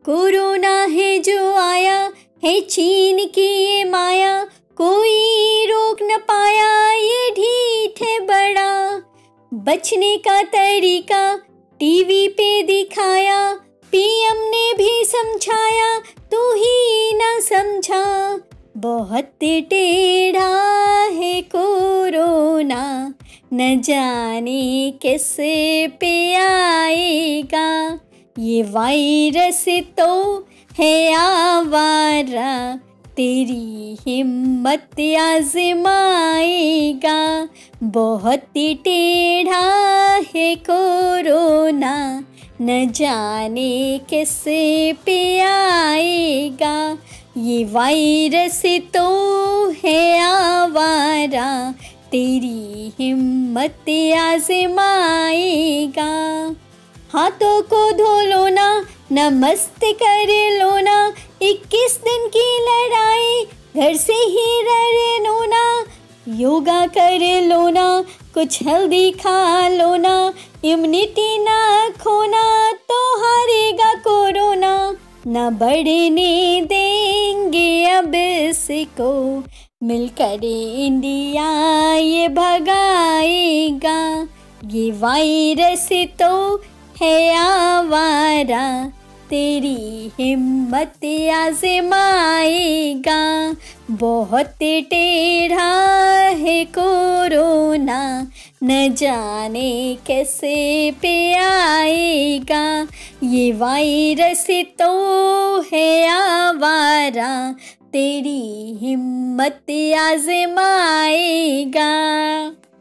Corona है जो आया है चीन की ये माया, कोई रोक न पाया ये ढीठ है बड़ा। बचने का तरीका टीवी पे दिखाया, पीएम ने भी समझाया तू ही ना समझा। बहुत टेढ़ा है कोरोना, न जाने कैसे पे आएगा। ये वायरस तो है आवारा, तेरी हिम्मत आजमाएगा। बहुत टेढ़ा है कोरोना, न जाने कैसे पे आएगा। ये वायरस तो है आवारा, तेरी हिम्मत आजमाएगा। हाथों को धो लो ना, नमस्ते कर लो ना, 21 दिन की लड़ाई घर से ही लड़ लो ना। योगा कर लो ना, कुछ हेल्दी खा लो ना, इम्यूनिटी ना खोना तो हारेगा कोरोना। ना बढ़ने देंगे अब इसको, मिलकर इंडिया ये भगाएगा। ये वायरस तो है आवारा, तेरी हिम्मत आजमाएगा। बहुत टेढ़ा है कोरोना, न जाने कैसे पे आएगा। ये वायरस तो है आवारा, तेरी हिम्मत आजमाएगा।